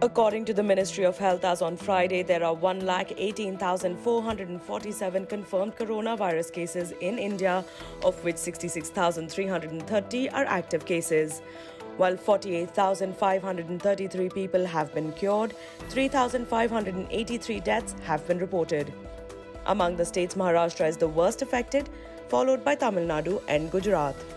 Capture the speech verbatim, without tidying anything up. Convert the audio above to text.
According to the Ministry of Health, as on Friday, there are one lakh eighteen thousand four hundred forty-seven confirmed coronavirus cases in India, of which sixty-six thousand three hundred thirty are active cases. While forty-eight thousand five hundred thirty-three people have been cured, three thousand five hundred eighty-three deaths have been reported. Among the states, Maharashtra is the worst affected, followed by Tamil Nadu and Gujarat.